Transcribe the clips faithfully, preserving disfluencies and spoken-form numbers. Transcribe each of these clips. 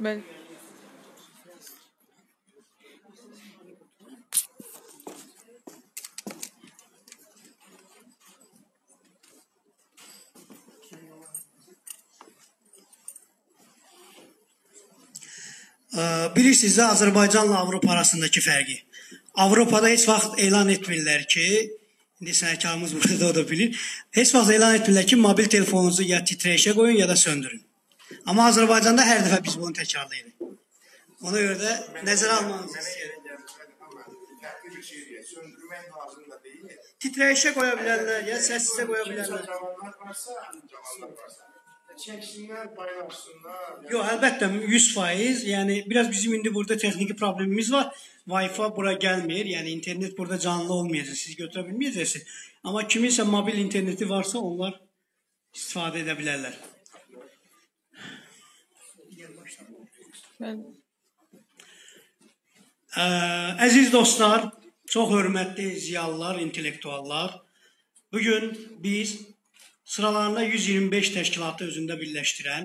Bəli. Bilirsiniz də Azərbaycanla Avropa arasındakı fərqi. Avropada heç vaxt elan etmirlər ki, indi sənətkarımız burada o da bilir, heç vaxt elan etmirlər ki, mobil telefonunuzu ya titrəyişə qoyun ya da söndürün. Amma Azərbaycanda hər dəfə biz bunu təkrarlayırıq. Ona görə də nəzərə almanızı istəyirəm. Titrəyişə qoya bilərlər, ya səssizə qoya bilərlər. Çəksinlər, paylaşsınlar. Yox, əlbəttə yüz faiz. Yəni biraz bizim indi burada texniki problemimiz var. Wi-Fi bura gəlmir. Yəni internet burada canlı olmayacaq. Siz götürə bilməyəcəksiniz. Amma kiminsə mobil interneti varsa onlar istifadə edə bilərlər. Ə, əziz dostlar, çox hörmətli ziyalılar, intellektuallar. Bugün biz sıralarında yüz iyirmi beş təşkilatı özündə birləşdirən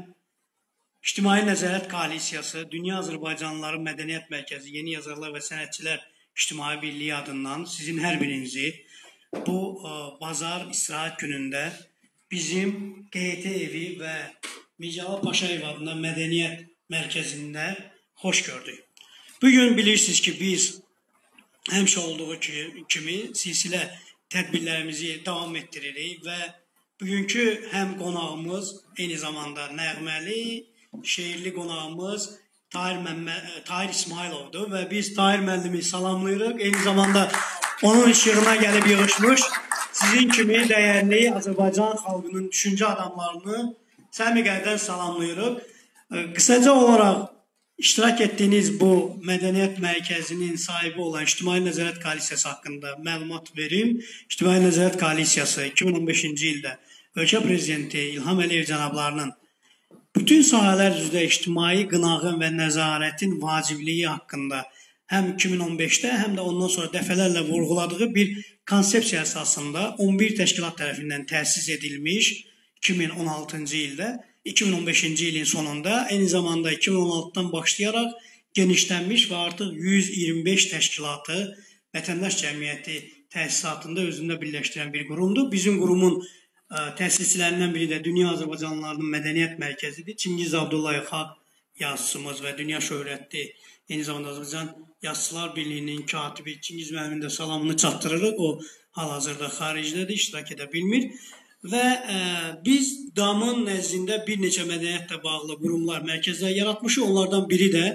İctimai Nəzarət Koalisiyası, Dünya Azərbaycanlıları Mədəniyyət Mərkəzi, Yeni Yazarlar və Sənətçilər İctimai Birliyi adından sizin hər birinizi bu ə, bazar istirahət günündə bizim Q H T evi və Mirzəcəlal Paşayev adına Mədəniyyət Mərkəzində xoş gördük. Bugün bilirsiniz ki, biz həmişə olduğu kimi silsilə tədbirlərimizi davam etdiririk və bugünkü həm qonağımız, eyni zamanda nəğməli, şeirli qonağımız Tahir, Tahir İsmailovdur və biz Tahir müəllimi salamlayırıq. Eyni zamanda onun işığına gəlib yığışmış sizin kimi dəyərli Azərbaycan xalqının düşüncə adamlarını səmimi qəlbdən salamlayırıq. Qısaca olaraq iştirak etdiyiniz bu Mədəniyyət Mərkəzinin sahibi olan İctimai Nəzarət Koalisiyası haqqında məlumat verim. İctimai Nəzarət Koalisiyası iki min on beşinci ildə ölkə prezidenti İlham Əliyev cənablarının bütün sahələr üzrə ictimai qınağın və nəzarətin vacibliyi haqqında həm iki min on beşdə, həm də ondan sonra dəfələrlə vurğuladığı bir konsepsiya əsasında on bir təşkilat tərəfindən təsis edilmiş iki min on altıncı ildə, iki min on beşinci ilin sonunda, eyni zamanda iki min on altıdan başlayaraq genişlənmiş və artıq yüz iyirmi beş təşkilatı vətəndaş cəmiyyəti təsisatında özündə birləşdirən bir qurumdur. Bizim qurumun təsisçilərindən biri də Dünya Azərbaycanlılarının Mədəniyyət Mərkəzidir. Çingiz Abdullayev xalq yazıçımız və dünya şöhrətli, eyni zamanda Azərbaycan Yazıçılar Birliyinin katibi Çingiz müəllimin də salamını çatdırırıq. O hal-hazırda xaricdədir, iştirak edə bilmir. Və ə, biz D A M-ın nəzdində bir neçə mədəniyyətlə bağlı qurumlar, mərkəzlər yaratmışıq. Onlardan biri də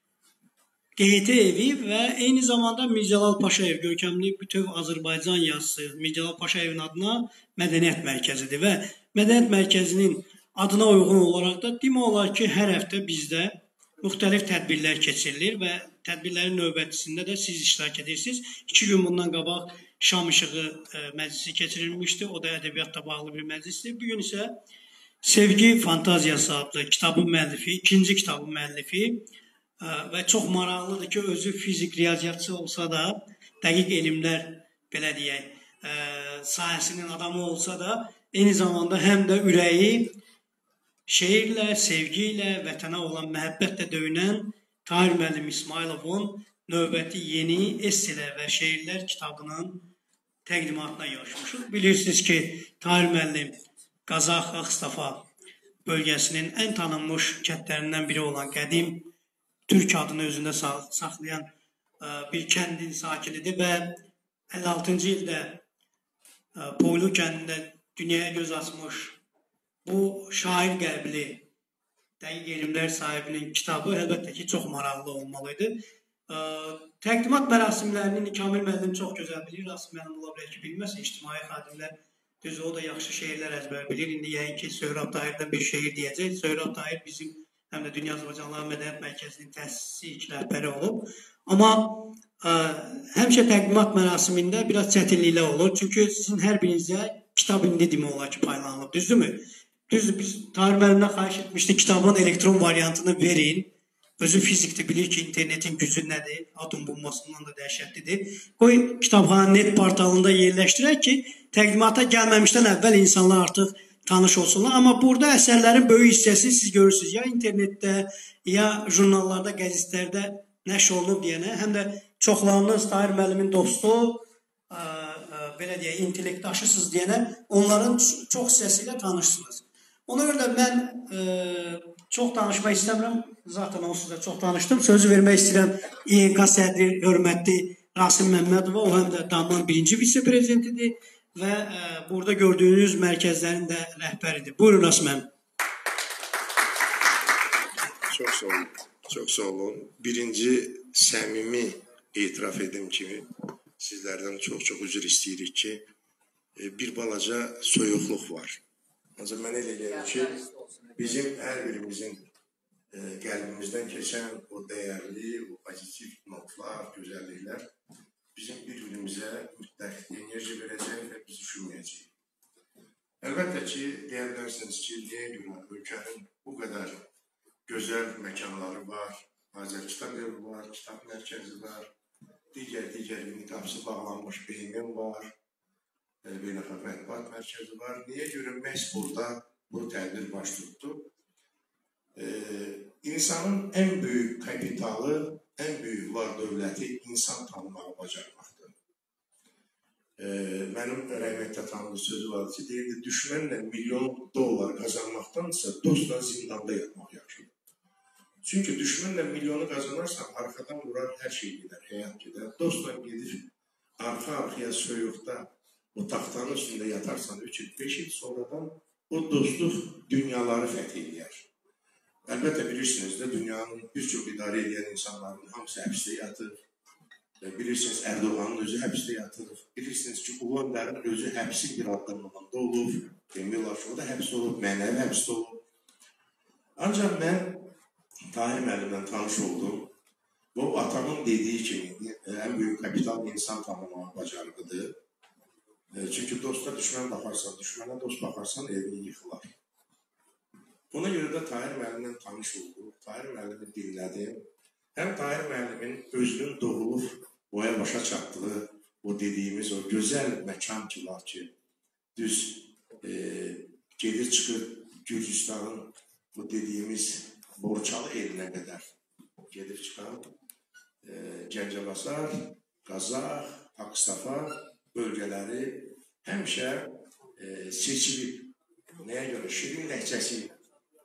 Q H T evi və eyni zamanda Mirzəcəlal Paşayev, görkəmli bütöv Azərbaycan yazısı Mirzəcəlal Paşayevin adına Mədəniyyət Mərkəzidir və Mədəniyyət Mərkəzinin adına uyğun olaraq da demək olar ki, hər həftə bizdə müxtəlif tədbirlər keçirilir və tədbirlərin növbətisində də siz iştirak edirsiniz. İki gün bundan qabaq Şam İşığı məclisi keçirilmişdi. O da ədəbiyyatla bağlı bir məclisdir. Bugün isə Sevgi Fantaziyası adlı kitabın müəllifi, ikinci kitabın müəllifi və çox maraqlıdır ki, özü fizik, riyaziyyatçı olsa da, dəqiq elmlər, belə deyək, sahəsinin adamı olsa da, eyni zamanda həm də ürəyi şeirlə, sevgi ilə, vətənə olan məhəbbətlə döyünən Tahir müəllim İsmailovun növbəti yeni esselər və şeirlər kitabının təqdimatına yığışmışıq. Bilirsiniz ki, Tahir müəllim Qazax, Ağstafa bölgəsinin ən tanınmış kəndlərindən biri olan qədim Türk adını özündə saxlayan bir kəndin sakinidir və əlli altıncı ildə Poylu kəndində dünyaya göz açmış bu şair qəlbli dəqiq elmlər sahibinin kitabı əlbəttə ki, çox maraqlı olmalıydı. Təqdimat mərasimlərinin Kamil müəllim çox gözəl bilir, Rasim müəllim ola bilər ki, bilməsə, ictimai xadimlər düzü o da yaxşı şeirlər əzbər bilir. İndi yəqin ki, Söhrab Tahirdən bir şeir deyəcək. Söhrab Tahir bizim həm də Dünya Azərbaycanlıları Mədəniyyət Mərkəzinin təsisçisi ilk rəhbəri olub. Amma ə, həmişə təqdimat mərasimində biraz çətinliklər olur. Çünki sizin hər birinizə kitab indi demək olar ki, paylanılıb. Düzdürmü? Düzdür, biz Tahir müəllimdən xahiş etmişdik, kitabın elektron variantını verin. Özü fizikdir, bilir ki, internetin gücü nədir, atom bombasından da dəhşətlidir. Qoy kitabxana net portalında yerləşdirək ki, təqdimata gəlməmişdən əvvəl insanlar artıq tanış olsunlar. Amma burada əsərlərin böyük hissəsi siz görürsünüz ya internetdə, ya jurnallarda, qəzetlərdə nəşr olunub deyənə, həm də çoxlarınız Tahir müəllimin dostu, ə, ə, belə deyək, intellektdaşısınız deyənə onların çox hissəsi ilə tanışsınız. Ona görə də mən ə, çox danışmaq istəmirəm. Zaten onsuz da çox danışdım. Sözü vermək istəyirəm İ N K sədri, hörmətli Rasim Məmmədova, o həm də D A M-ın birinci vitse-prezidentidir və ə, burada gördüyünüz mərkəzlərin də rəhbəridir. Buyurun Rasim müəllim. Çox sağ olun. Çox sağ olun. Birinci səmimi etiraf edim kimi sizlərdən çox-çox üzr istəyirik ki, bir balaca soyuqluq var. Ancaq mənə elə gəlir ki, bizim hər birimizin qəlbimizdən keçən o dəyərli, o pozitiv notlar, gözəlliklər bizim bir-birimizə mütləq enerji verəcək və biz düşünməyəcəyik. Əlbəttə ki, deyə bilərsiniz ki, deyə görə ölkənin bu qədər gözəl məkanları var, Azər Kitab evi var, kitab mərkəzi var, digər-digər yeni qapısı bağlanmış B M M var, Beynəlxalq Mətbuat Mərkəzi var. Niyə görə məhz burada bu tədbir baş tutdu? İnsanın ən böyük kapitalı, ən böyük var dövləti insan tanımağı bacarmaqdır. Mənim rəhmətlə tanıdığım sözü vardı ki, deyirdi, düşmənlə milyon dollar qazanmaqdansa dostla zindanda yatmaq yaxşıdır. Çünki düşmənlə milyonu qazanarsan, arxadan vurar, hər şey gedər, həyat gedər. Dostla gedir, arxa-arxaya soyuqda, o taxtanın üstündə yatarsan üç il, beş il sonradan o dostluq dünyaları fəth edir. Əlbəttə bilirsiniz də, dünyanın bir çox idarə edən insanların hamısı həbsdə yatır. Bilirsiniz, Erdoğanın özü həbsdə yatır. Bilirsiniz ki, Ulandarın özü həbsi bir adlamında olub. Demirlər ki, o da həbs olub, mənəvi həbsdə olub. Ancaq mən Tahir müəllimlə tanış oldum. Bu, atamın dediyi kimi, ən böyük kapital insan tanımağı bacarıqıdır. Çünki dosta düşmən baxarsan, düşmənə dost baxarsan, evini yıxılar. Buna görə də Tahir müəllimlə tanış oldum. Tahir müəllimi dinlədim. Həm Tahir müəllimin özünün doğulub, boya başa çatdığı, o dediyimiz o gözəl məkan ki var ki, düz e, gedir çıxır Gürcüstanın bu dediyimiz Borçalı elinə qədər gedib çıxan e, Gəncəbasar, Qazax, Akstafa bölgələri həmişə e, seçilib. Nəyə görə? Şirin ləhcəsi ilə,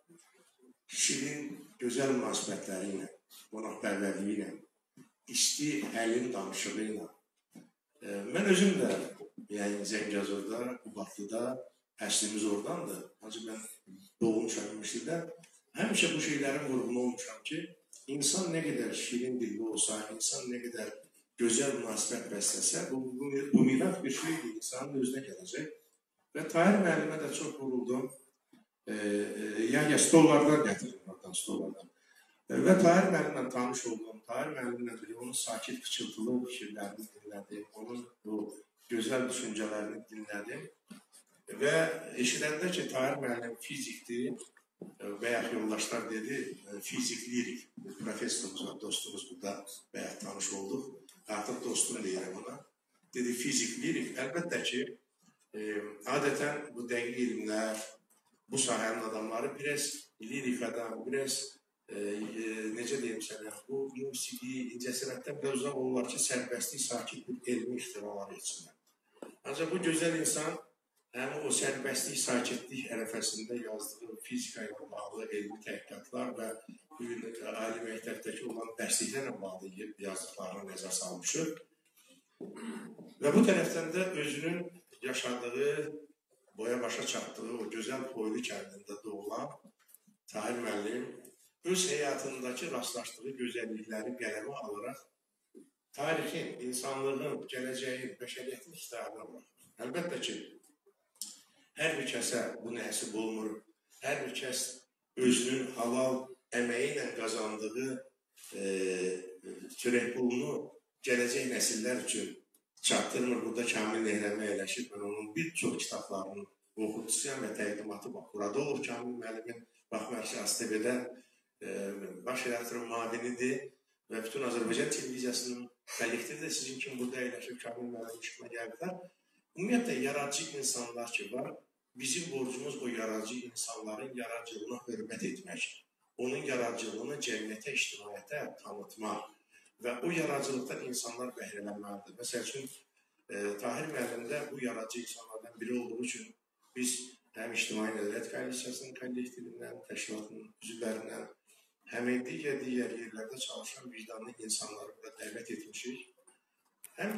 şirin gözəl münasibətləri ilə, qonaqpərvərliyi ilə, isti əlin danışığı ilə. E, mən özüm də yəni Zəngəzurda, Qubadlıda, əslimiz oradandır. Ancaq mən doğulmuşam Müslüdə. Həmişə bu şeylərin vurğunu olmuşam ki, insan nə qədər şirin dilli olsa, insan nə qədər gözəl münasibət bəsləsə, bu, bu, bu miraf bir şeydir, insanın özünə gələcək. Və Tahir müəllimə də çox vuruldum. E, e, yəni stollardan gətirdim, oradan stollardan. E, və Tahir müəllimlə tanış oldum. Tahir müəllimlə bir onun sakit, pıçıltılı fikirlərini dinlədim, onun bu gözəl düşüncələrini dinlədim. Və eşidəndə ki, Tahir müəllim fizikdir, bayaq yoldaşlar dedi, fizik lirik. Professorumuz, dostumuz burada bayaq tanış olduq. Artıq dostum deyirəm ona. Dedi, fizik lirik. Əlbəttə ki, e, adətən bu dəqiq ilimlər, bu sahənin adamları biraz lirikadan, biraz e, e, necə deyim sənə, bu musiqi, incəsənətdən biraz uzaq olurlar ki, sərbəstlik, sakit bir elmi ixtiralar etsinlər. Ancaq bu gözəl insan həm o sərbəstlik, sakitlik ərəfəsində yazdığı fizika ilə bağlı elmi təhqiqatlar və ali məktəbdəki olan dərsliklərlə bağlı yazdıqlarına nəzər salmışıq. Və bu tərəfdən də özünün yaşadığı, boya başa çatdığı o gözəl Poylu kəndində doğulan Tahir müəllim öz həyatındakı rastlaşdığı gözəllikləri qələmə alaraq tarixin, insanlığın, gələcəyin, bəşəriyyətin kitabına bırakır. Əlbəttə ki, hər bir kəsə bu nəsib olmur. Hər bir kəs özünün halal əməyi ilə qazandığı e, çörək pulunu gələcək nəsillər üçün çatdırmır. Burada Kamil Nehrəmi əyləşib. Mən onun bir çox kitablarının oxutusuyam və təqdimatı bax. Burada olur Kamil müəllimin. Baxmayaq ki, A S T V-də e, baş redaktorun mavinidir və bütün Azərbaycan televiziyasının kollektivi də sizin kimi burada əyləşib Kamil müəllimin işinə gəlirlər. Ümumiyyətlə, yaradıcı insanlar ki var, bizim borcumuz o yaradıcı insanların yaradıcılığına hörmət etmək, onun yaradıcılığını cəmiyyətə, ictimaiyyətə tanıtmaq və o yaradıcılıqdan insanlar bəhrələnməlidir. Məsəl üçün, e, Tahir müəllimdə bu yaradıcı insanlardan biri olduğu üçün biz həm İctimai Nəzarət Komissiyasının kollektivindən, təşkilatının üzvlərindən, həm digər digər yerlərdə çalışan vicdanlı insanları burada dəvət etmişik. Həm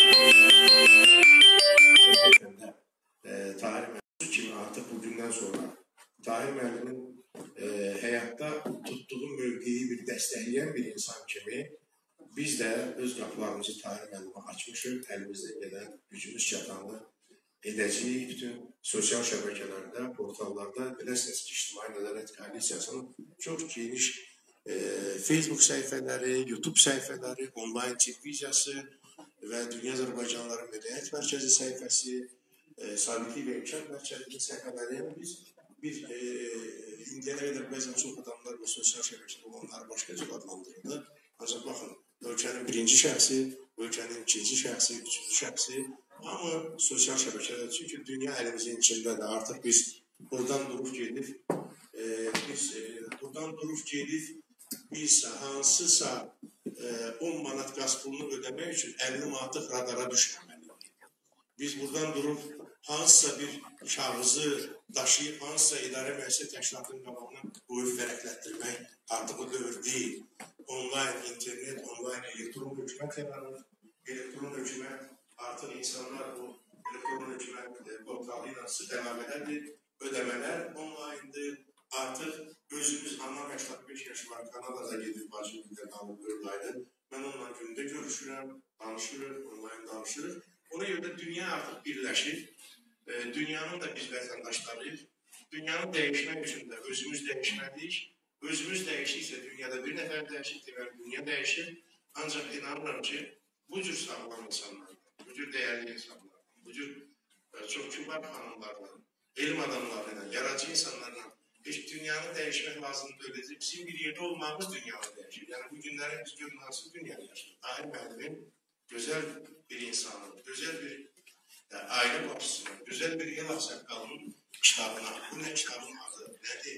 tanışdığımızda e, Tahir müəllim kimi artıq bugündən sonra Tahir müəllimin e, həyatda tutduğu mövqeyi bir dəstəkləyən bir insan kimi biz də öz qapılarımızı Tahir müəllimə açmışıq. Əlimizdən gələn gücümüz çatanı edəcəyik. Bütün sosial şəbəkələrdə, portallarda biləsiniz ki, İctimai Nəzarət Komissiyasının çox geniş e, Facebook səhifələri, YouTube səhifələri, onlayn televiziyası və Dünya Azərbaycanlıların Mədəniyyət Mərkəzi səhifəsi, e, Sabitlik və İmkan Mərkəzinin səhifələri, yəni biz bir e, indiyə qədər bəzən çox adamlar bu sosial şəbəkədə olanları başqa cür adlandırırlar. Ancaq baxın, ölkənin birinci şəxsi, ölkənin ikinci şəxsi, üçüncü şəxsi, amma sosial şəbəkədə, çünki dünya əlimizin içindədir. Artıq biz buradan durub gedib, e, biz e, buradan durub gedib, biz hansısa e, on manat qaz pulunu ödəmək üçün əlli manatlıq radara düşməməliyik. Biz buradan durub hansısa bir kağızı daşıyıb, hansısa idarə müəssisə təşkilatının qabağına qoyub vərəqlətdirmək artıq o dövr deyil. Onlayn internet, onlayn elektron hökumət yaranır. Elektron hökumət artıq insanlar bu elektron hökumət portalı ilə sıx əlaqədədir. Ödəmələr onlayndır. Artıq özümüz anlam yaşlı beş yaşı var, Kanadada gedib bacı gündə qalıb dörd aydır. Mən onunla gündə görüşürəm, danışırıq, onlayn danışırıq. Ona görə də dünya artıq birləşir. E, dünyanın da biz vətəndaşlarıyıq. Dünyanı dəyişmək üçün də özümüz dəyişməliyik. Özümüz dəyişiksə dünyada bir nəfər dəyişir, deməli dünya dəyişir. Ancaq inanıram ki, bu cür sağlam insanlarla, bu cür dəyərli insanlarla, bu cür e, çox kübar xanımlarla, elm adamlarıyla, yaradıcı insanlarla heç dünyanı dəyişmək lazımdır öyləcək. Bizim bir yerdə olmağımız dünyanı dəyişir. Yəni bu günləri biz görün hansı dünyada yaşayır. Tahir müəllimin gözəl bir insanın, gözəl bir e, aile başçısının, gözəl bir el ağsaqqalının kitabına, bu nə kitabın adı, nədir?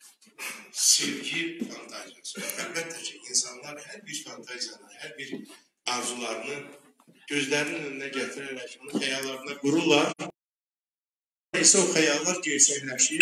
Sevgi fantaziyası. Əlbəttə ki, insanlar hər bir fantaziyanı, hər bir arzularını gözlərinin önünə gətirərək, onun xəyallarına qururlar. İsə o xəyallar gerçəkləşir.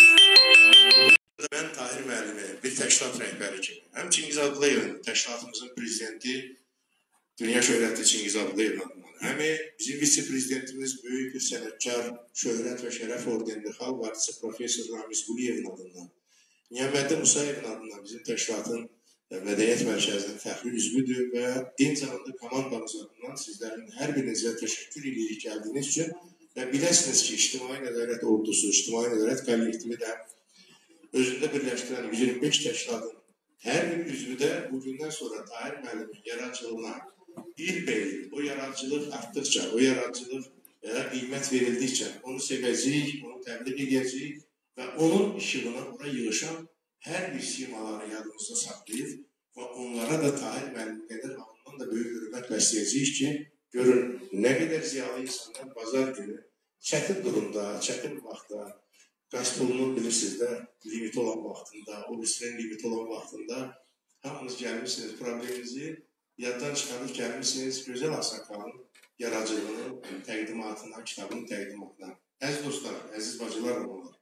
Mən Tahir müəllimi bir təşkilat rəhbəri kimi, həm Çingiz Abdullayevin, təşkilatımızın prezidenti, dünya şöhrətli Çingiz Abdullayevin adından, həm bizim vitse-prezidentimiz, böyük bir sənətkar, şöhrət və şərəf ordenli xalq artisti profesor Ramiz Quliyevin adından, Niyaməddin Musayevin adından bizim təşkilatın Mədəniyyət Mərkəzinin fəxri üzvüdür və eyni zamanda komandamız adından sizlərin hər birinizə təşəkkür edirik gəldiyiniz üçün və biləsiniz ki, İctimai Nəzarət Ordusu, İctimai Nəzarət kollektivi də özündə birləşdirən yüz iyirmi beş təşkilatın hər bir üzvü də bugündən sonra Tahir müəllimin yaradıcılığına ilbəil, o yaradıcılıq artdıqca, o yaradıcılıq qiymət verildikcə onu sevəcəyik, onu təbliğ edəcəyik və onun işığına ora yığışan hər bir simaları yadımızda saxlayıb və onlara da Tahir müəllim qədər ondan da böyük hörmət bəsləyəcəyik ki, görün, nə qədər ziyalı insanlar bazar günü çətin durumda, çətin vaxtda, qaz pulunun bilirsiniz də limiti olan vaxtında, o birisinin limiti olan vaxtında hamınız gəlmişsiniz, probleminizi yaddan çıxarıb gəlmişsiniz, gözəl ağsaqqalın yaradıcılığının təqdimatına, kitabının təqdimatına. Əziz dostlar, əziz bacılar olanlar,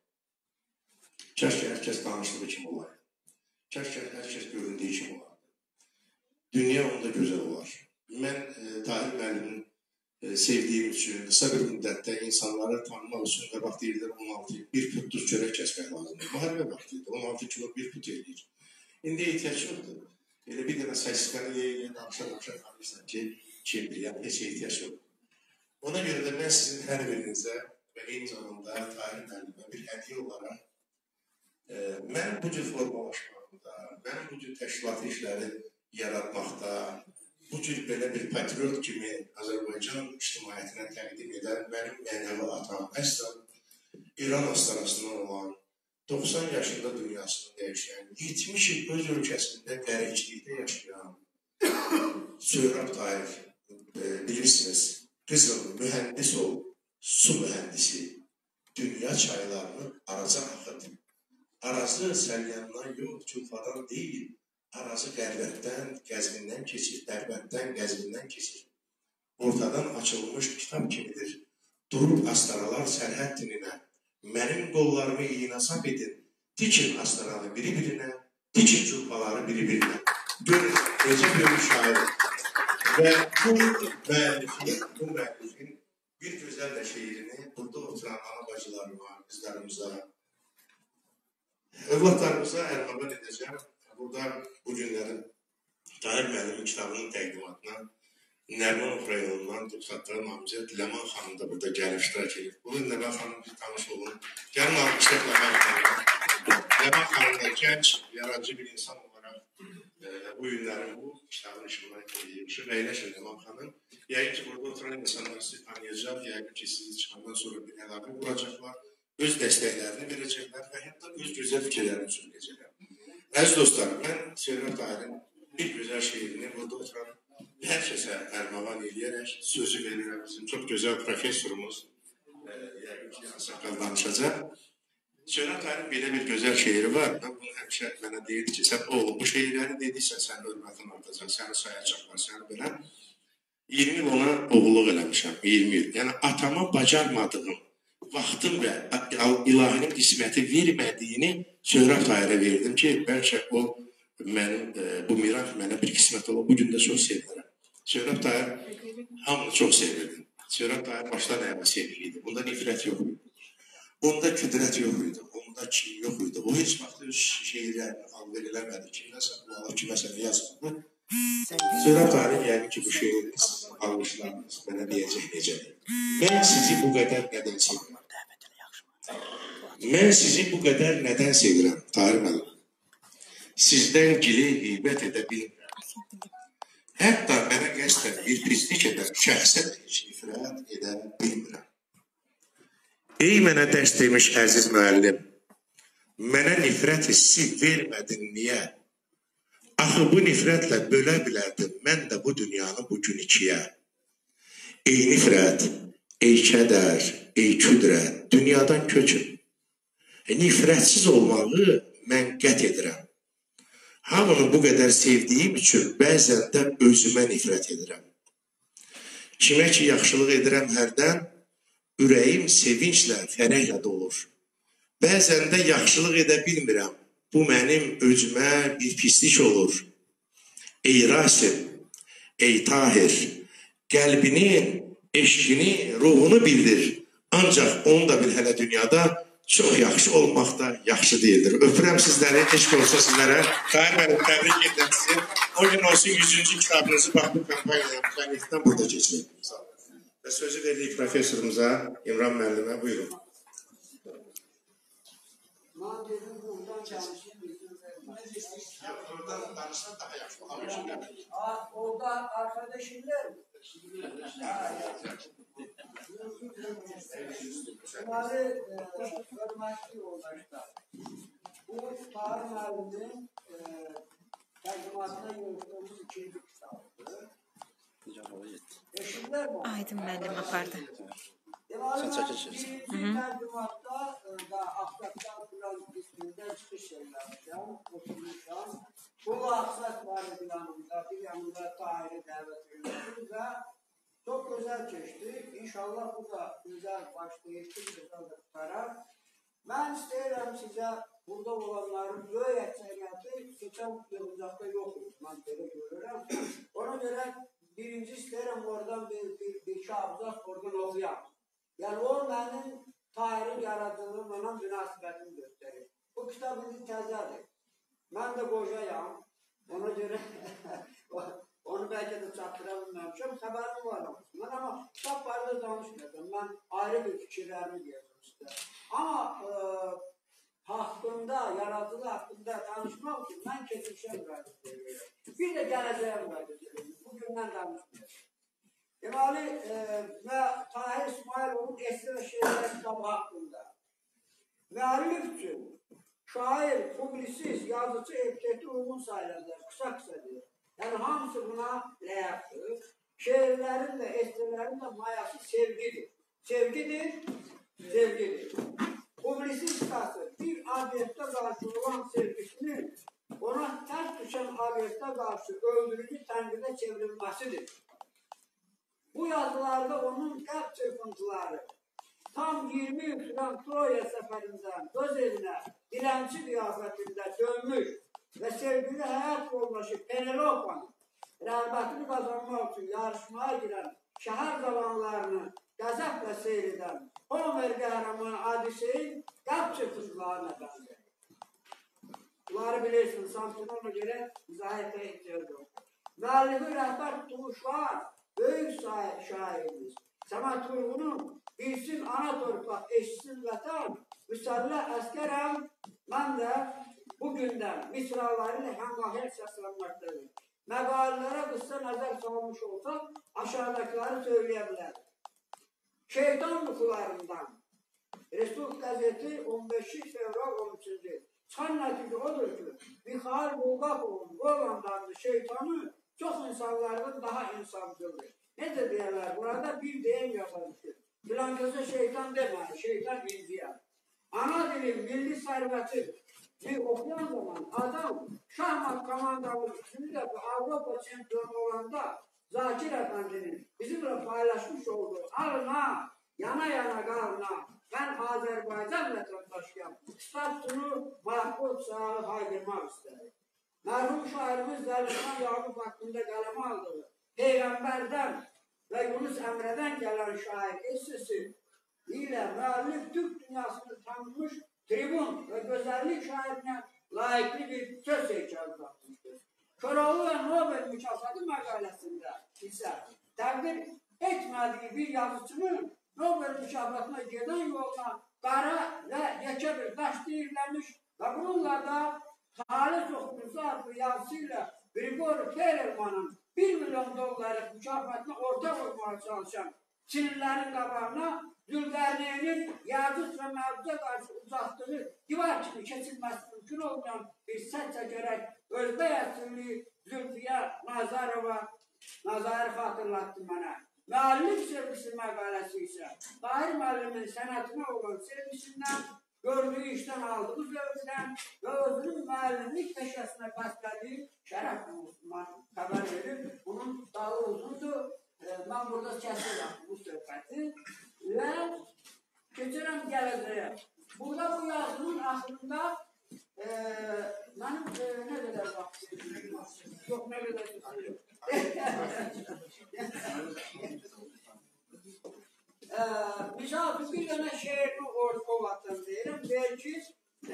kəşkə hər kəs danışdığı kimi olar. Kəşkə hər kəs göründüyü kimi olar. Dünya onda gözəl olar. Mən e, Tahir müəllimin e, sevdiyim üçün, qısa bir müddətdə insanları tanımaq üçün və vaxt deyirlər on altı, bir put duz çörək kəsmək lazımdır. Müharibə vaxtıydı, on altı kilo bir put eləyir. İndi ehtiyac yoxdur. Elə bir dənə səsiqəni yeyə-yeyə danışa-danışa tanıyırsan ki, kimdir, yəni heç ehtiyac yoxdur. Ona görə də mən sizin hər birinizə və eyni zamanda Tahir müəllimə bir hədiyyə olaraq e, mən bu cür formalaşmaqda, mən bu cür təşkilatı işləri yaratmaqda, bu cür belə bir patriot kimi Azərbaycan ictimaiyyətinə təqdim edən mənim mənəvi atam, əslən İran astarasından olan, doxsan yaşında dünyasını dəyişən, yetmiş il öz ölkəsində qərəçlikdə yaşayan Söhrab Tahir, e, bilirsiniz, qızım mühəndis ol, su mühəndisi, dünya Səlya çaylarını Araca axıt. Arazı Səlyandan yox, Culfadan deyil. Arazı Qərbətdən, Qəzvindən keçir, Dərbətdən, Qəzvindən keçir. Ortadan açılmış kitab kimidir. Durub astaralar sərhəd dininə. Mənim qollarımı iynasap edin. Dikin astaranı biri-birinə, dikin culpaları biri-birinə. Görün, necə böyük şair. Və bu müəllifin, bu müəllifin bir gözəl də şeirini burada oturan ana bacılarıma, qızlarımıza, övladlarımıza ərmağan edəcəm. Burada bu günlərin Tahir müəllimin kitabının təqdimatına Nərman rayonundan deputatları namizəd Ləman xanım da burada gəlib iştirak edib. Bugün Ləman xanım bir tanış olun. Gəlin almışlar Ləman xanım. Ləman xanım da gənc, yaradıcı bir insan olaraq e, bu günlərin bu kitabın işindən yığışır. Əyləşin Ləman xanım. Yəqin ki, burada oturan insanlar sizi tanıyacaq. Yəqin ki, sizi çıxandan sonra bir əlaqə quracaqlar. Öz dəstəklərini verəcəklər və hətta öz gözəl fikirlərini söyləyəcəklər. Əziz dostlar, mən Söhrət Tahirin bir gözəl şeirini burada oturan hər kəsə ərmağan eləyərək sözü verirəm. Bizim çox gözəl professorumuz e, yəqin ki, Asaqal danışacaq. Söhrət Tahirin belə bir gözəl şeiri var. Mən bunu həmişə mənə deyirdi ki, sən oğlum, bu şeirləri dediysə, sən hörmətin artacaq, səni sayacaqlar, səni belə. iyirmi il ona oğulluq eləmişəm, iyirmi il. Yəni, atama bacarmadığım vaxtım və ilahinin qisməti vermədiyini Söhrət Tahirə verdim ki, bəlkə o mənim, e, bu miraf mənə bir qismət olub, bugün də çox sevirəm. Söhrət Tahir hamını çox sevirdi. Söhrət Tahir başdan ayağa sevgiliydi. Bunda nifrət yox idi. Onda küdrət yox idi. Onda kin yox idi. O heç vaxt öz şeirlərini alver eləmədi. Kimləsə bu alır, kiməsə yazmadı. Söhrət Tahir yəqin ki, bu şeiri almışlarınız mənə deyəcək necədir. Mən sizi bu qədər nədən sevirəm? Mən sizi bu qədər nədən sevirəm? Tahir müəllim. Sizdən gili qeybət edə bilmirəm. Hətta mənə qəsdən bir pislik edən şəxsə heç nifrət edə bilmirəm. Ey mənə dərs demiş əziz müəllim, mənə nifrət hissi vermədin niyə? Axı bu nifrətlə bölə bilərdim mən də bu dünyanı bugün ikiyə. Ey nifrət, ey kədər, ey küdrət, dünyadan köçün. Nifrətsiz olmağı mən qət edirəm. Hamını bu qədər sevdiyim üçün bəzən də özümə nifrət edirəm. Kimə ki yaxşılıq edirəm hərdən, ürəyim sevinclə, fərəhlə dolur. Bəzən də yaxşılıq edə bilmirəm. Bu mənim özümə bir pislik olur. Ey Rasim, ey Tahir, qəlbinin, eşqini, ruhunu bildir. Ancaq onu da bil hələ dünyada çox yaxşı olmaq da yaxşı deyildir. Öpürəm sizləri, eşq olsa sizlərə. Tahir müəllim, təbrik edirəm sizi. O gün olsun yüzüncü kitabınızı bax bu kampaniyaya müxəllifdən burada keçmək. Və sözü verdik professorumuza, İmran müəllimə, buyurun. Mən dedim, buradan çalışayım. Oradan danışsan daha yaxşı olamış. Orada arkadaşımlar mı? Deməli, hörmətli yoldaşlar, bu Tahir müəllimin təqdimatına yolduğumuz ikinci kitabıdır. Eşitlər mi? Aydın müəllim apardı. Deməli, mən birinci təqdimatda da Axsaqdan filan qismində çıxış eləmişəm, oturmuşam. Bu Axsaq var idi yanımda, bir yanımda Tahiri dəvət edilmişim və çok güzel geçti. İnşallah bu da güzel başlayıp güzel de tutaraq. Ben istəyirəm sizə burada olanların böyük əksəriyyəti seçən yığıncaqda yoxdur. Ben belə görürəm. Ona görə birinci istəyirəm oradan bir, bir, bir şahızaq oradan oxuyam. Yəni o mənim Tahirin yaradılığına münasibətini göstərir. Bu kitab indi təzədir. Mən də qocayam. Ona görə onu bəlkə də çatdıra bilməmişəm, xəbərim var aslında. Amma kitab barədə danışmayacağım. Mən ayrı bir fikirlərimi deyəcəm sizə. Amma e, haqqında, yaradıcı haqqında danışmaq üçün mən keçmişə müraciət edirəm. Bir də gələcəyə müraciət edirəm. Bugündən danışmayacağım. Deməli, e, və Tahir İsmailovun Esra və Şeirlər kitabı haqqında. Müəllif üçün şair, publisist, yazıcı, etiketi uyğun sayılırlar, qısa-qısa deyir. Yəni hamısı buna ləyaqdır. Şeirlərin də, esrələrin də mayası sevgidir. Sevgidir, sevgidir. publisistikası bir obyektə qarşı olan sevgisinin ona ters düşen obyektə qarşı öldürücü tənqidə çevrilməsidir. Bu yazılarda onun qəlb çırpıntıları tam iyirmi yıl süren Troya seferinden öz evine dilenci kıyafetinde dönmüş ve sevgili hayat yoldaşı Penelopa'nın rağbetini kazanmak için yarışmaya giren şehir zamanlarını gazetle seyreden Homer kahramanı Adise'nin kalp çırpıntılarına benzer. Bunları bilirsiniz, Samsun'a göre izah etmeye ihtiyacı yok. Müellifi rehber Tuşvar, büyük şairimiz. Samat Turgun'un bilsin ana torpaq, eşitsin vətən, müsəllə əskərəm, mən də bugündən misraları ilə həmahəng səslənməkdədir. Məqalələrə qısa nəzər salmış olsaq, aşağıdakiləri söyləyə bilər. Şeytan yuxularından Respublik qəzeti on beşinci fevral on üçüncü çıxan nəticə odur ki, Mikhail Bulgakovun Golan'dan şeytanı çox insanlardan daha insancıldır. Necə deyərlər, burada bir deyim yazılmışdır. Filankası şeytan demeyin, şeytan izleyen. Ana dilin milli serveti bir okuyan zaman adam şahmat komandalı üçüncü defa Avrupa şampiyonu olanda Zakir Efendi'nin bizimle paylaşmış olduğu alına, yana yana kalına ben Azerbaycan vatandaşıyım. Statüsünü mahkul sağı haydırmak isterim. Merhum şairimiz Zerlistan Yakup hakkında kaleme aldığı Peygamberden ve Yunus Emre'den gelen şair esesi ile müellif Türk dünyasını tanımış tribun ve güzellik şairine layıklı bir söz heykeli bırakmıştır. Köroğlu ve Nobel mükafatı makalesinde ise takdir etmediği bir yazıcının Nobel mükafatına giden yoluna kara ve yeke bir taş değirlenmiş ve bununla da Halis Okumuzu adlı yazısıyla Grigori Perelman'ın bir milyon dolarlık mükafatına ortak olmaya çalışan Çinlilerin kabağına Zülgarneyn'in Yağdus ve Mevzu'ya karşı uzattığı divar kimi kesilmesi mümkün olmayan bir set çekerek Özbeyazlı'yı Zülfiye Nazarova Nazar'ı hatırlattı bana. Müellif sevgisi makalesi ise Tahir Müellim'in sanatına olan sevgisinden gördüğü işten aldığı zevkten ve özünün müellimlik peşesine beslediği şeref Müslüman haber verir. Bunun dalı uzundu. Ee, ben burada kesiyorum bu sohbeti. Ve geçelim geleceğe. Burada bu yazının aslında e, benim e, ne kadar vaktim? Yok ne kadar vaktim? Ee, misal bir tane şehrini ovatın derim. Belki e,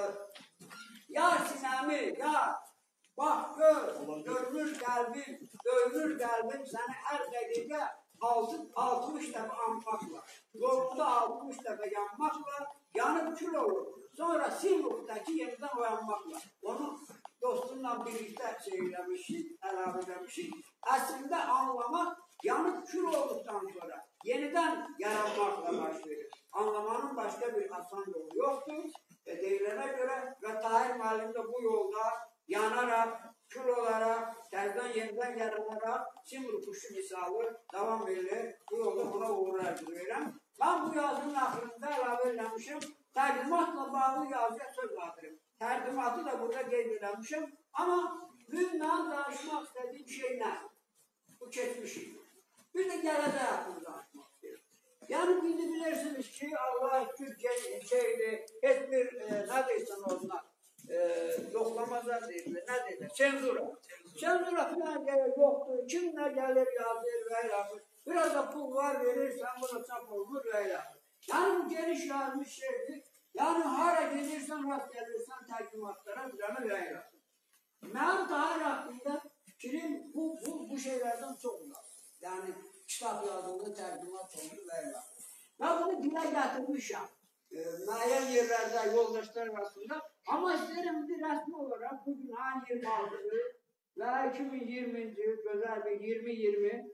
ya sinemi ya bak gör, görünür kalbim, görünür kalbim seni her dakika altmış defa anmakla, yolunda altmış defa yanmakla yanıp kül olur. Sonra Simruk'taki yeniden uyanmakla. Onu dostumla birlikte söylemişik, elabelemişik. Aslında anlamak yanıp kül olduktan sonra yeniden yaranmakla başlıyor. Anlamanın başka bir asan yolu yoktur. Ve değerlerine göre ve Tahir Müellim de bu yolda yanarak, kül olarak, terden yeniden yaranarak Simruk kuşu misalı devam edilir. Bu yolda buna uğrar diyorum. Ben bu yazının aklında elabelemişim. Tercümatla bağlı yazıya söz atırım. Tercümatı da burada geldiremişim. Ama mühim danışmak istediğim şey ne? Bu geçmişim. Bir de geleceğe hakkında açmak istiyorum. Yani şimdi bilirsiniz ki Allah Türkiye şeydi, hiçbir e, ne deysen onlar, e, yoklamazlar deyirler, ne deyirler, cenzura. Cenzura falan gelir, yoktur, kimler gelir yazır ve yazır. Biraz da pul var verirsen buna çap olur ve yazır. Yani bu geniş yazmış şeydir. Yani hara gelirsen, rast gelirsen tercümatlara düzenli ve yazır. Ben Tahir hakkında kirin bu, bu, bu şeylerden çok uzak. Yani kitap yazıldı, tercümat oldu böyle. Ben bunu dile getirmişim. E, müəyyən yerlerde, yoldaşlar arasında. Ama isterim bir resmi olarak bugün ayın yirmi altısı ve iki bin yirminci güzel bir yirmi yirmi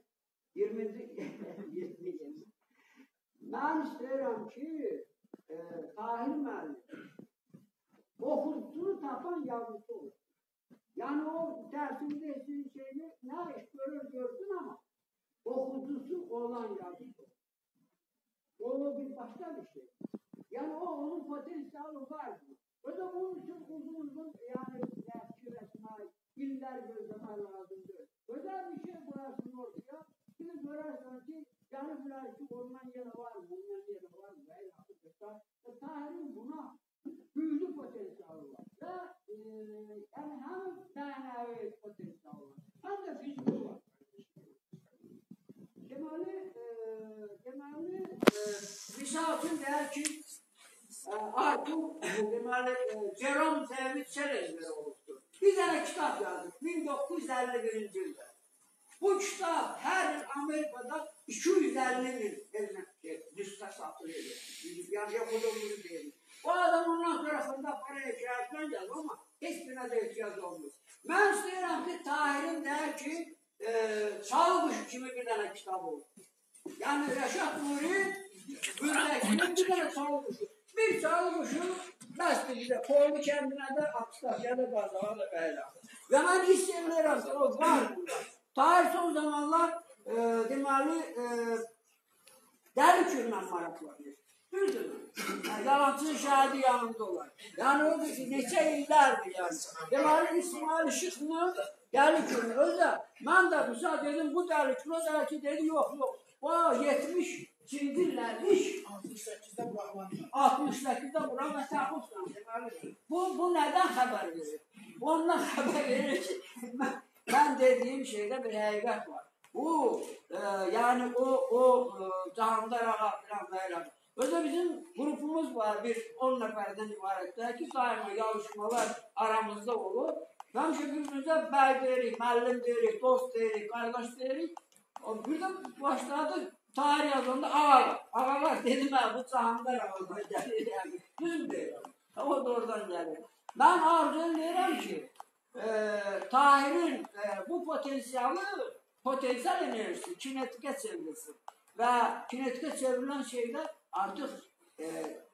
yirmi yirmi ben isterim ki e, Tahir Müellim okusunu tapan yazısı olur. Yani o dersinde şeyini ne iş görür görsün ama okutusu olan yazısı. O bir başka bir şey. Yani o onun potensiyalı var. Hem de fiziki var. Deməli, e, deməli, e, misal üçün deyək ki, e, Artur, deməli, e, Jerome David Selezer olubdur. Bir dənə kitab yazdı, bin doqquz yüz əlli birinci ildə. Bu kitab hər il Amerikada iki yüz əlli min nüsxə satılır. Yəni, yaxudumuz deyil. O adam ondan sonrasında paraya ehtiyacdan gəlir, amma heç birine de ehtiyac olmur. Mən istəyirəm ki, Tahirin deyək ki, e, Çalıqış kimi bir dənə kitab olur. Yani Rəşad Nuri, Gündəkinin bir dənə Çalıqışı. Bir Çalıqışı, bəsdir bizə, koydu kendine de Aksakya'da Qazağa da bəylə. Və mən hiss edirəm ki, o var burada. Tahir son zamanlar, e, deməli, e, dəli kürmən maraqlanır. Düzdür. Yani yalancının şahidi yanında olan. Yani o neçə illərdir yani. Deməli İsmail Işıqlı dəli kürmən. Özdə, mən də müsaad dedim, bu dəli kürmən, o dəli ki dedi, yox, yox. O yetmiş illərmiş. altmış səkkizdə buram və təxusla. Bu, bu nədən xəbər verir? Ondan xəbər verir ki, mən, mən dediyim şeydə bir həqiqət var. Bu, e, yani o, o e, Cahandar Ağa falan böyle. Öyle bizim grubumuz var, bir on neferden ibarette ki daima yarışmalar aramızda olur. Ben şu birbirimize bey derik, müəllim derik, dost derik, kardeş derik. Bir de başladı tarih yazında ağalar. Ağalar dedim ben bu Cahandar Ağa'dan gelir yani. Düz değil. O da oradan gelir. Ben arzu ederim ki e, Tahir'in e, bu potansiyeli, potansiyel enerjisi, kinetike çevrilsin. Ve kinetike çevrilen şeyler artık e,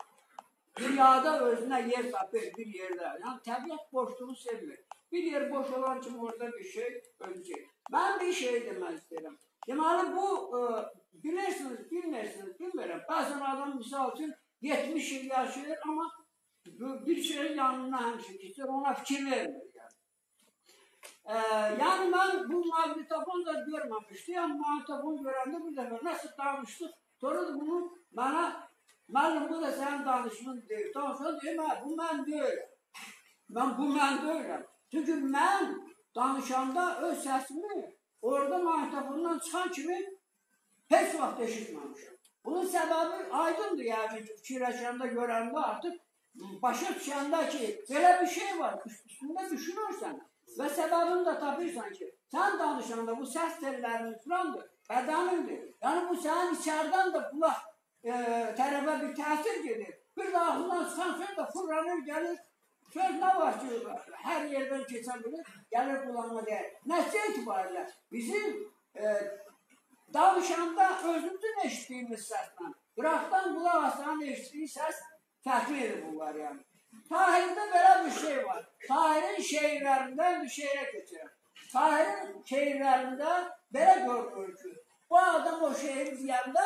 dünyada özüne yer tapır bir yerde. Yani tabiat boşluğunu seviyor. Bir yer boş olan için orada bir şey ölecek. Ben bir şey demek isterim. Deməli bu e, bilirsiniz, bilmirsiniz, bilmirəm. Bazen adam misal için yetmiş yıl yaşayır ama bir şey yanına həmişə keçir, ona fikir vermir. Yani. E, yani ben bu magnetofonu da görmemiştim. Yani magnetofonu görəndə bir dəfə nasıl danıştık. Sonra da bunu bana, malum bu da senin danışımın deyil. Sonra deyim, bu mən deyil. Ben bu mən deyiləm. Çünkü ben danışanda öz səsimi orada mahtapundan çıxan kimi heç vaxt eşitməmişim. Bunun səbəbi aydındır yani fikirləşəndə, görəndə artık başa düşəndə ki, belə bir şey var, üstündə düşünürsən və səbəbini də tapırsan ki, sən danışanda bu səs tellərinin filandır, bədənindir. Yani bu sənin içərdən də qulaq e, tərəfə bir təsir gedir. Bir də ağzından çıxan söz də fırlanır, gəlir. Söz ne var ki, her yerden geçen bilir, gelir kullanma değil. Nəticə itibariyle bizim e, danışanda özümüzün eşittiğimiz sesle, Qıraqdan qulaq asanın eşittiği ses fərqlidir bunlar yani. Tahir'de böyle bir şey var. Tahir'in şehirlerinden bir şehre geçiyor. Tahir'in şehirlerinde böyle görülür ki, bu adam o şehir diyende,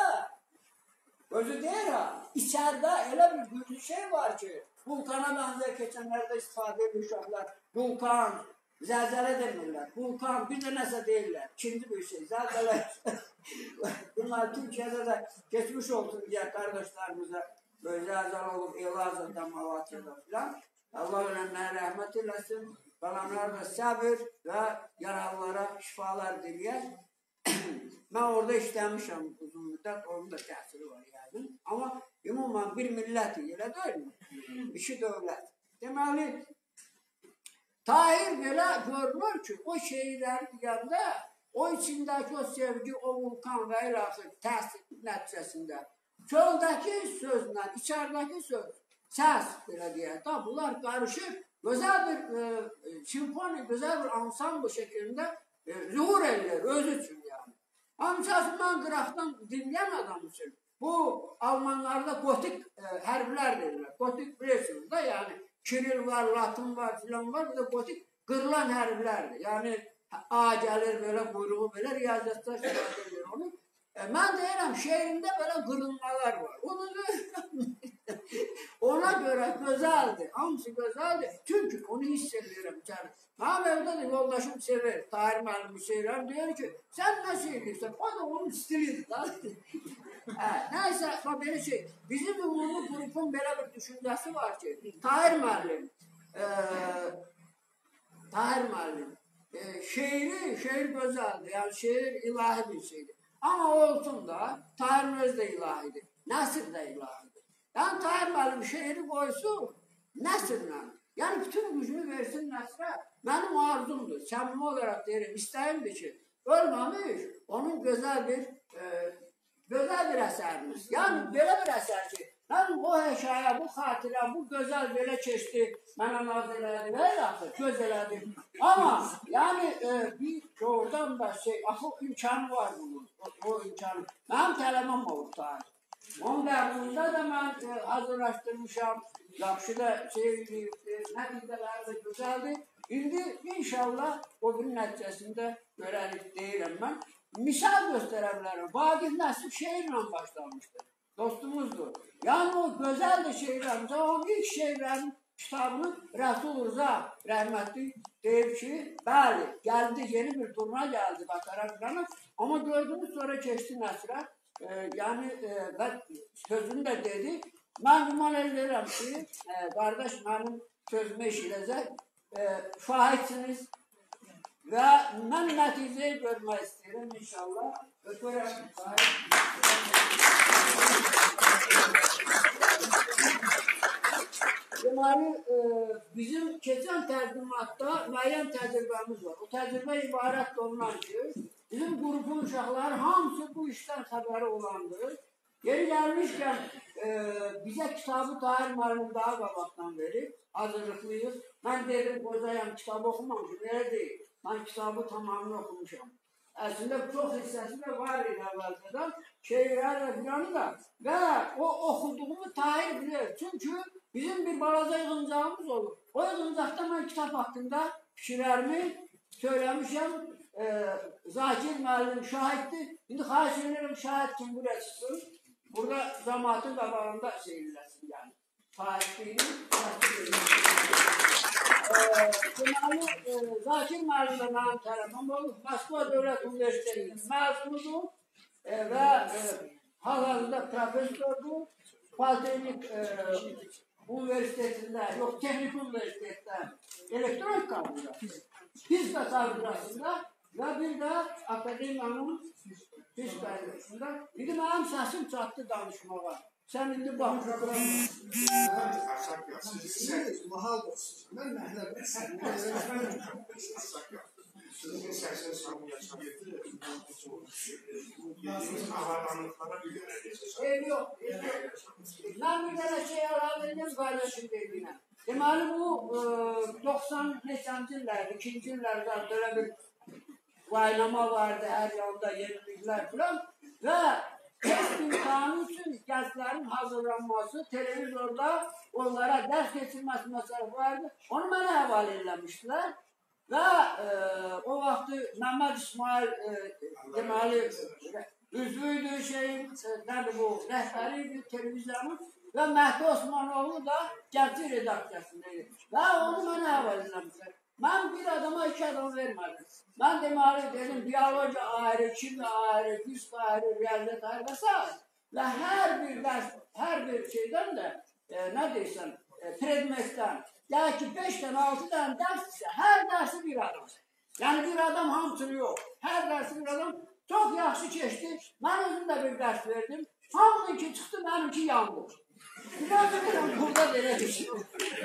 özü değil ha, içeride öyle bir güçlü şey var ki, vulkana benzer geçenlerde istifade ediyor uşaqlar. Vulkan, zəlzələ demirlər. Vulkan bir de nəsə deyirlər. İkinci bir şey, zəlzələ. Bunlar Türkiye'de de geçmiş olsun diye kardeşlerimize böyle zəlzələ olur, Elazığ'da, Malatya'da filan. Allah ölenlere rahmet eylesin. Kalanlara da sabır ve yaralılara şifalar dileyək. Ben orada işləmişəm uzun müddət, onun da təsiri var yani. Ama ümumən bir millət elə deyil mi? İki dövlət. Deməli, Tahir belə görünür ki, o şehirlər deyəndə, o içindəki o sevgi, o vulkan və ilaxır təsir nəticəsində, çöldəki sözlə, içərdəki söz, səs belə deyək, da bunlar qarışır, gözəl bir e, simfoni, gözəl bir ansambl şeklində e, zuhur edir, özü üçün yani. Hamısı mən Qıraqdan dinləyən adam üçün, bu Almanlarda gotik e, hərflər deyirlər, gotik bilirsiniz da yani, Kiril var, Latin var, filan var, bir de gotik qırılan hərflərdir. Yani A gəlir belə, quyruğu belə, riyaziyyatlar şəhət edir onu. E, mən deyirəm, şehrində belə qırılmalar var. Onu ona göre güzeldir, hamısı güzeldir. Çünkü onu hissediyorum içeri. Mənim evdə də yoldaşım sever, Tahir müəllimi sevirəm, deyir ki, sen ne söylüyorsun? O da onun stilidir. Neyse, böyle şey, bizim ümumi grubun böyle bir düşüncesi var ki, Tahir müəllim, e, Tahir müəllim, e, şeiri, şeir gözəldir. Yəni şeir ilahi bir şeydir. Amma olsun da Tahir Möz də ilahidir. Nəsir də ilahidir. Yəni Tahir müəllim şeiri qoysun Nəsirlə. Yəni bütün gücünü versin Nəsirə. Mənim arzumdur. Səmimi olaraq deyirəm, istəyimdir ki, ölməmiş, onun gözəl bir e, gözəl bir əsərimiz. Yəni belə bir əsər ki, mənim o hekayə, bu xatirə, bu gözəl belə keçdi, mənə naz elədi və yaxşı, göz elədi. Amma yəni e, bir doğrudan da şey, axı imkanı var bunun, o, o imkanı. Mənim tələbəm olub tarih. Onun dərdində də mən e, hazırlaşdırmışam, yaxşı da şey, e, nəticələri də gözəldir. İndi inşallah o gün nəticəsində görərik deyirəm mən. Misal göstərə bilərəm. Vagif Nəsib şeirlə başlamışdır. Dostumuzdur. Yəni o gözəl də şeirlərimizə, onun ilk şeirlərin kitabını Rəsul Rıza rəhmətli deyib ki, bəli, gəldi, yeni bir durma gəldi Qatara filanı. Amma gördüğünüz sonra keçdi Nəsirə. E, yəni, e, və sözünü də dedi. Mən güman edirəm ki, e, qardaş mənim sözümü eşidəcək. E, şahidsiniz və mən nəticəyi görmək istəyirəm inşallah. Ötürəm. Deməli, e, bizim keçən təqdimatda müəyyən təcrübəmiz var. O təcrübə ibarət olunan ki, bizim qrupun uşaqları hamısı bu işdən xəbəri olandır. Yeri gəlmişkən e, bizə kitabı Tahir müəllim daha qabaqdan verib, hazırlıqlıyıq. Mən dedim, qocayam, kitabı oxumamışım, elə deyil. Mən kitabı tamamını oxumuşam. Əslində çox hissəsi də var idi əvvəlcədən, şeirlər və filanı da. Və o oxuduğumu Tahir bilir. Çünki bizim bir balaca yığıncağımız olur. O yığıncaqda mən kitab haqqında fikirlərimi söyləmişəm. E, Zakir müəllim şahiddir. İndi xahiş edirəm, şahid kim buraya çıxsın. Burada cəmaatın qabağında seyirləsin yəni. Şahidliyini təsdiq edirəm. Deməli, e, Zakir müəllim də mənim tərəfim olub. Moskva Dövlət Universitetinin məzunudur e, və e, hal-hazırda professordur. Politexnik e, Universitetində, yox, Texnik Universitetdə elektronik kadrında, fizika kadrasında və bir də akademiyanın fizika kadrasında. İndi mənim səsim çatdı danışmağa. Sən indi bax. Siz mahal olsunuz. Mən məhləb. Sizin səsiniz hamı yaşayırdı. Yediniz ağalanlıqlara bir yönələcək. Ev yox. Mən bir dənə şey əlavə edeyim qardaşım dediyinə. Deməli bu doxsan neçənci illərdə, ikinci illərdə belə bir vaylama vardı, hər yanda yeniliklər filan və test imtihanı üçün gənclərin hazırlanması, televizorda onlara dərs keçirməsi məsələ vardı. Onu mənə həvalə eləmişdilər və e, o vaxtı Məmməd İsmail e, deməli üzvüydü şeyin, nədir bu, rəhbəriydi televizyonun və Məhdi Osmanoğlu da Gənclik redaksiyasındaydı və onu mənə həvalə eləmişlər. Mən bir adama iki adam vermədim. Mən deməli dedim, biyoloji ayrı, kimya ayrı, fizika ayrı, riyaziyyat ayrı və s. Və hər bir dərs, hər bir şeydən də, e, nə deyirsən, e, predmetdən, yəni ki, beş dənə, altı dənə dərs isə, hər dərsi bir adam. Yəni bir adam hamısını yox, hər dərsi bir adam çox yaxşı keçdi. Mən özüm də bir dərs verdim. Hamınınki çıxdı, mənimki yandı. Biraz da burada belə bir şey.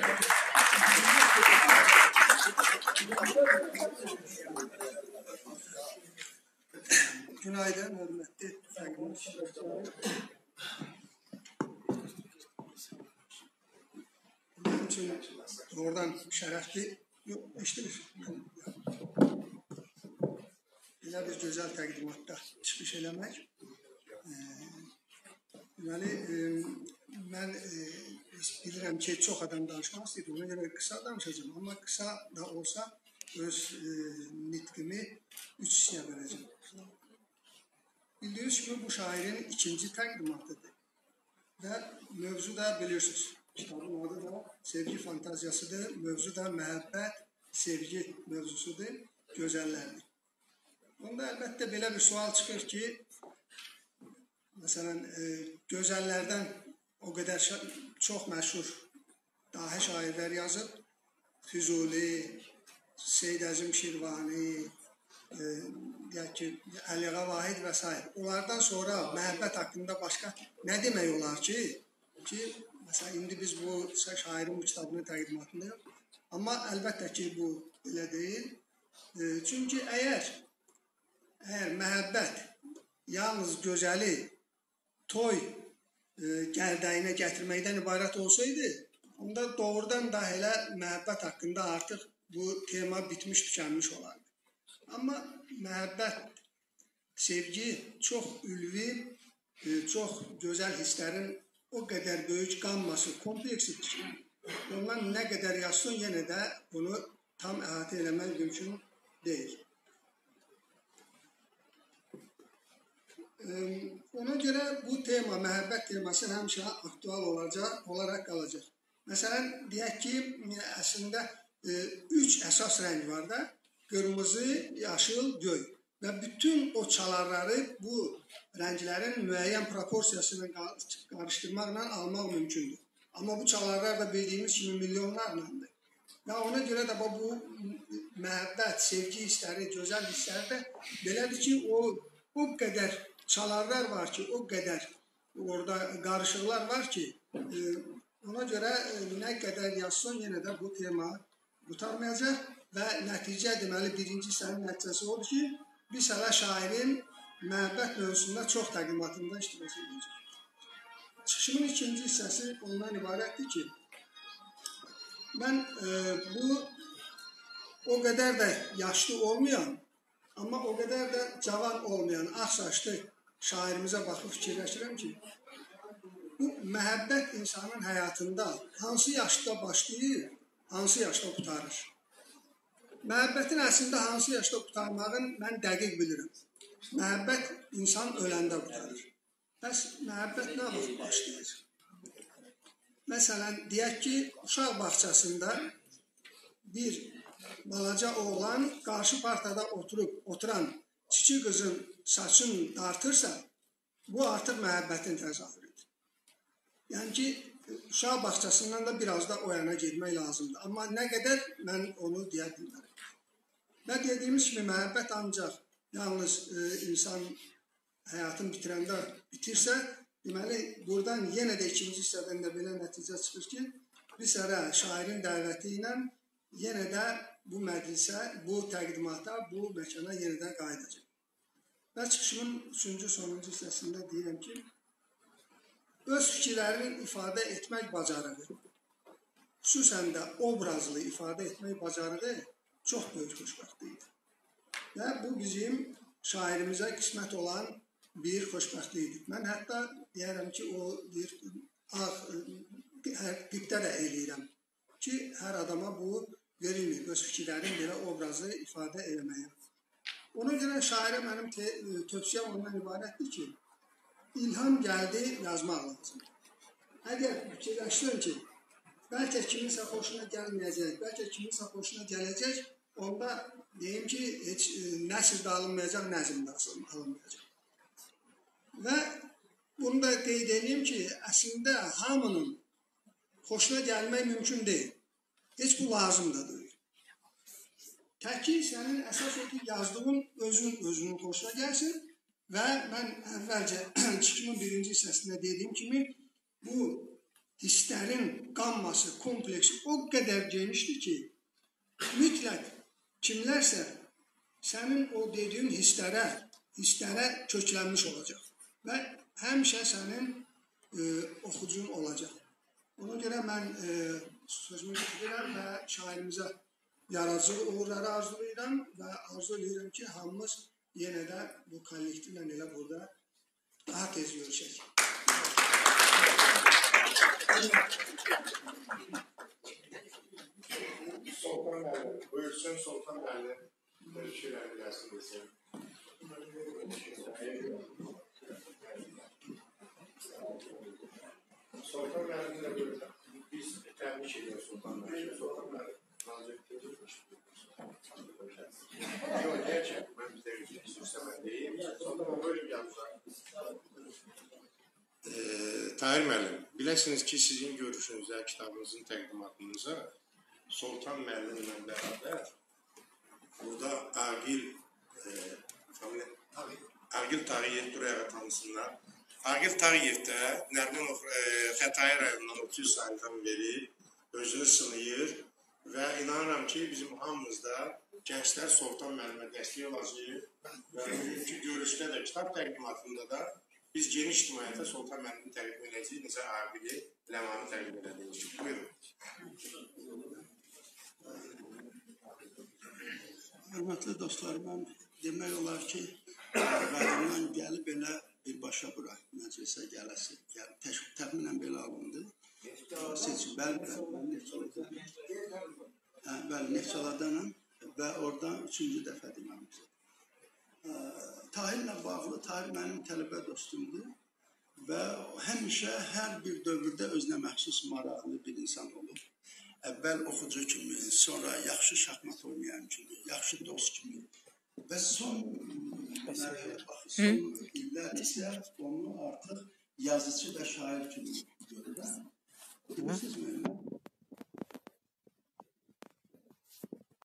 Günaydın, hörmətli təqdim. Mənim üçün doğrudan şərəfli, yox, eşidilir. Belə bir gözəl təqdimatda çıxış eləmək. Deməli, mən bilirəm ki, çox adam danışmaq istəyir, ona görə qısa danışacağım, amma qısa da olsa öz nitqimi üç hissəyə böləcəm. Bildiyiniz kimi bu şairin ikinci təqdimatıdır və mövzu da bilirsiniz. Kitabın adı da sevgi fantaziyasıdır, mövzu da məhəbbət, sevgi mövzusudur, gözəllərdir. Onda əlbəttə belə bir sual çıxır ki, məsələn, gözəllərdən o qədər çox məşhur dahi şairlər yazıb, Füzuli, Seyid Əzim Şirvani, e, deyək ki, Əliağa Vahid və s. Onlardan sonra məhəbbət haqqında başqa nə demək olar ki, ki, məsələn, indi biz bu şairin bu kitabının təqdimatında yox. Amma əlbəttə ki, bu elə deyil. E, çünki əgər, əgər məhəbbət yalnız gözəli toy e, gəldəyinə gətirməkdən ibarət olsaydı, onda doğrudan da elə məhəbbət haqqında artıq bu tema bitmiş, tükənmiş olardı. Amma məhəbbət, sevgi çox ülvi, çox gözəl hisslərin o qədər böyük qamması, kompleksidir ki, ondan nə qədər yazsın, yenə də bunu tam əhatə eləmək mümkün deyil. Ona görə bu tema, məhəbbət teması həmişə aktual olacaq, olaraq qalacaq. Məsələn, deyək ki, əslində üç əsas rəng var da, qırmızı, yaşıl, göy və bütün o çalarları bu rənglərin müəyyən proporsiyasını qarışdırmaqla almaq mümkündür. Amma bu çalarlar da bildiyimiz kimi milyonlarlandır. Və ona görə də bu məhəbbət, sevgi hissləri, gözəl hissləri də belədir ki, o, o qədər çalarlar var ki, o qədər orada qarışıqlar var ki, ona görə nə qədər yazsın, yenə də bu tema qutarmayacaq və nəticə deməli birinci hissənin nəticəsi odur ki, biz hələ şairin məhəbbət mövzusunda çox təqdimatında iştirak edəcək. Çıxışımın ikinci hissəsi ondan ibarətdir ki, mən e, bu o qədər də yaşlı olmayan, amma o qədər də cavan olmayan, ağ saçlı şairimizə baxıb fikirləşirəm ki, bu məhəbbət insanın həyatında hansı yaşda başlayır, hansı yaşda qutarır? Məhəbbətin əslində hansı yaşda qutarmağın mən dəqiq bilirəm. Məhəbbət insan öləndə qutarır. Bəs məhəbbət nə vaxt başlayır? Məsələn, deyək ki, uşaq bağçasında bir balaca oğlan qarşı partada oturub, oturan kiçik qızın saçını dartırsa, bu artıq məhəbbətin təzahürüdür. Yəni ki, uşaq bağçasından da biraz da o yana getmək lazımdır. Amma nə qədər mən onu deyə bilmərəm. Və dediyimiz kimi məhəbbət ancaq yalnız e, insan həyatını bitirəndə bitirsə, deməli, buradan yenə də ikinci hissədən də belə nəticə çıxır ki, biz hələ şairin dəvəti ilə yenə də bu məclisə, bu təqdimata, bu məkana yenə də qayıdacaq. Və çıxışımın üçüncü, sonuncu hissəsində deyirəm ki, öz fikirlərini ifadə etmək bacarığı, xüsusən də obrazlı ifadə etmək bacarığı çox böyük xoşbəxtlikdir. Və bu bizim şairimizə qismət olan bir xoşbəxtlikdir. Mən hətta deyərəm ki, o bir ağ qibdə də eləyirəm ki, hər adama bu verilmir, öz fikirlərin belə obrazı ifadə eləməyə. Ona görə şairə mənim tövsiyəm ondan ibarətdir ki, İlham gəldi, yazmaq lazım. Əgər fikirləşsin ki, bəlkə kiminsə xoşuna gəlməyəcək, bəlkə kiminsə xoşuna gələcək, onda deyim ki, heç nəsr də alınmayacaq, nəzm də alınmayacaq. Və bunu da qeyd edeyim ki, əslində hamının xoşuna gəlmək mümkün deyil. Heç bu lazım da deyil. Tək ki, sənin əsas o ki, yazdığın özün özünün xoşuna gəlsin. Və mən əvvəlcə çıxışımın birinci hissəsində dediyim kimi, bu hisslərin qamması, kompleksi o qədər genişdir ki, mütləq kimlərsə sənin o dediyin hisslərə, hisslərə köklənmiş olacaq və həmişə sənin e, oxucun olacaq. Ona görə mən e, sözümü bitirirəm və şairimizə yaradıcı uğurları arzulayıram və arzulayıram ki, hamımız yenə də bu kollektivlə elə burada daha tez görüşək. Sultan Bəli, buyursun Sultan Bəli, görüşürəm yazın desin. Sultan Bəli'nin de buyursun. Biz təbrik ediyoruz Sultan Bəli. Sultan Bəli, nazikdir. Yok, gerçek. Ben bize üstüne değil. Sonra böyle bir yapacağım. Ee, Tahir müəllim, biləsiniz ki, sizin görüşünüzə, kitabınızın təqdimatınıza Sultan müəllimlə bərabər burada Agil e, Agil Tağıyev buraya tanısınlar. Agil Tağıyev də Nərmin e, Xətai rayonundan otuz sayından beri özünü sınayır və inanıram ki, bizim hamımızda gənclər Sultan müəllimə dəstək olacaq və bugünkü görüşdə də, kitab təqdimatında da biz geniş ictimaiyyətə Sultan müəllimi təqdim edəcəyik, necə Agili Ləmanı təqdim edəcəyik. Buyurun. Hörmətli dostlar, mən demək olar ki, rayondan gəlib elə birbaşa bura məclisə gələsi, təxminən belə alındı. Seçim, bəli, bəli, Neftçaladanım və oradan üçüncü dəfədir mənim. Tahirlə bağlı, Tahir mənim tələbə dostumdur və həmişə hər bir dövrdə özünə məxsus maraqlı bir insan olub. Əvvəl oxucu kimi, sonra yaxşı şahmat oynayan kimi, yaxşı dost kimi və son son illər isə onu artıq yazıcı və şair kimi görürəm. Bilirsiniz mi?